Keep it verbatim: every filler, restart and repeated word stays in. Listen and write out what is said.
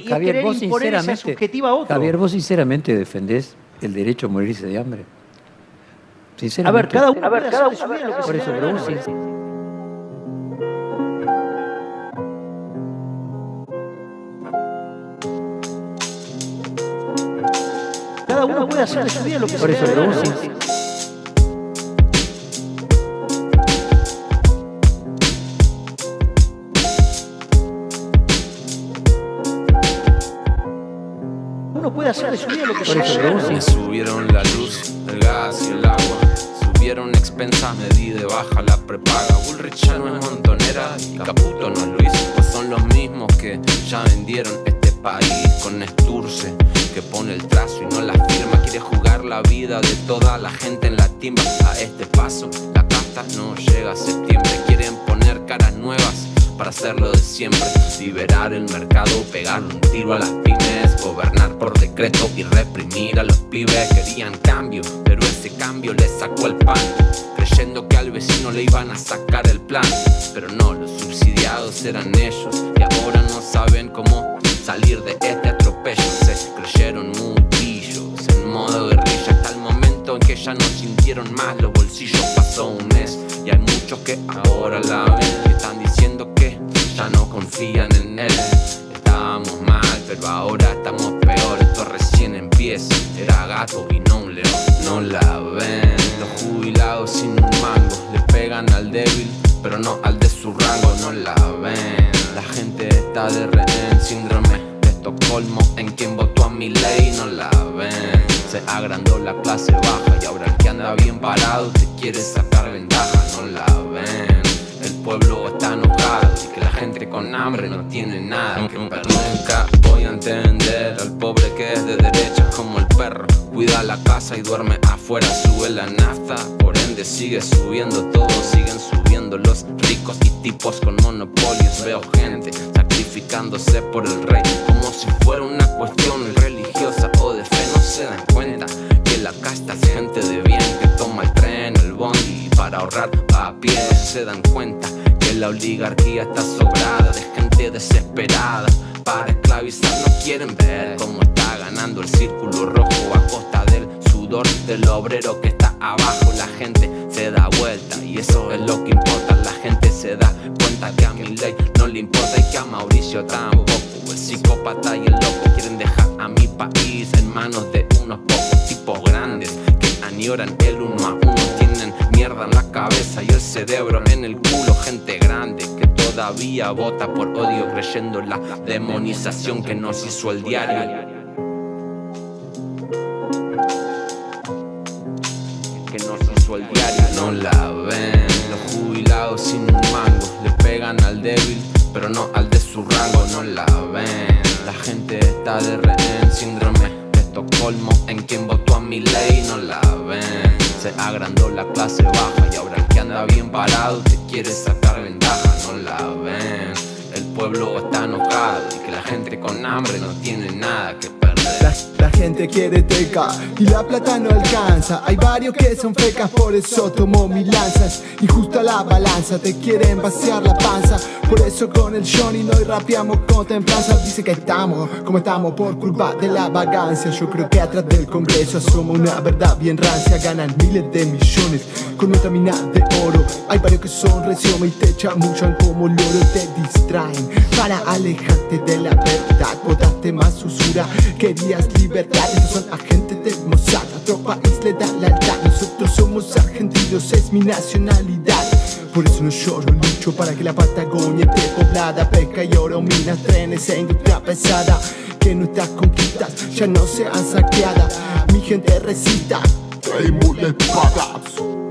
y Javier, es querer vos imponer esa sinceramente, subjetiva a otro. Javier, ¿vos sinceramente defendés el derecho a morirse de hambre? Sinceramente. A ver, cada uno A ver, puede cada hacer de su uno- vida lo que Por se eso, le dé pero la vos gana. sin- Cada uno puede hacer de su vida lo que Por se eso, le dé pero la vos gana. sin- Uno puede hacer de su vida lo que Por se eso, le dé pero la vos gana. Me subieron la luz, el gas y el agua. Subieron expensas, me di de baja la prepaga. Bullrich ya no es Montonera y Caputo no es Luis. Pues son los mismos que ya vendieron este país con Sturce, que pone el trazo y no la firma. Quiere jugar la vida de toda la gente en la timba. A este paso, la casta no llega a septiembre. Quieren poner caras nuevas para hacerlo de siempre. Liberar el mercado, pegarle un tiro a las pymes, gobernar por decreto y reprimir a los pibes. Querían cambio, pero ese cambio les sacó el pan, creyendo que al vecino le iban a sacar el plan. Pero no, los subsidiados eran ellos, y ahora no saben cómo salir de este atropello. Se creyeron muy pillos, en modo guerrilla, hasta el momento en que ya no sintieron más los bolsillos. Pasó un mes y hay muchos que ahora la ven y están diciendo que ya no confían en él. Estábamos mal, pero ahora estamos peor. Esto recién empieza. Era gato y no un león. No la ven. Los jubilados sin un mango le pegan al débil, pero no al de su rango. No la ven. La gente está de rehén. Síndrome de Estocolmo en quien votó a Milei. No la ven. Se agrandó la clase baja y ahora el que anda bien parado te quiere sacar ventaja. No la ven. El pueblo está enojado y que la gente con hambre no tiene nada que perder. Nunca voy a entender al pobre que es de derecha como el perro. Cuida la casa y duerme afuera, sube la nafta, por ende sigue subiendo todo. Siguen subiendo los ricos y tipos con monopolios. Veo gente sacrificándose por el rey como si fuera una cuestión religiosa o de fe. No se dan cuenta que la casta es gente de bien, que toma el tren, el bondi para ahorrar a pie. No se dan cuenta que la oligarquía está sobrada de gente desesperada para esclavizar. No quieren ver cómo está ganando el círculo rojo a costa del sudor del obrero que está abajo. La gente se da vuelta y eso es lo que importa. La gente se da cuenta que a Milei no le importa y que a Mauricio tampoco. El psicópata y el loco quieren dejar a mi país en manos de unos pocos tipos grandes que añoran el uno a uno. Tienen mierda en la cabeza y el cerebro en el culo. Gente grande que todavía vota por odio, creyendo en la demonización que nos hizo el diario. Que nos hizo el diario. No la ven. Los jubilados sin un mango le pegan al débil, pero no al de su rango. No la ven. La gente está de rehén. Síndrome de Estocolmo en quien votó a Milei. No la ven. Se agrandó la clase baja y ahora el que anda bien parado te quiere sacar ventaja. No la ven. El pueblo está enojado y que la gente con hambre no tiene nada que perder. La, la gente quiere teca y la plata no alcanza. Hay varios que son fecas, por eso tomo mis lanzas. Injusta la balanza, te quieren vaciar la panza. Por eso con el Johnny no rapeamos con templanza. Dice que estamos como estamos por culpa de la vagancia. Yo creo que atrás del Congreso asoma una verdad bien rancia. Ganan miles de millones con nuestra mina de oro. Hay varios que son recioma y te chamullan como loro. Te distraen para alejarte de la verdad. Votaste más usura, querías libertad. Estos son agentes del Mossad, a otro país le da la edad. Nosotros somos argentinos, es mi nacionalidad. Por eso no lloro, lucho para que la Patagonia esté poblada. Pesca y oro, minas, trenes e industria pesada. Que nuestras conquistas ya no sean saqueadas. Mi gente resista, traemos la espada.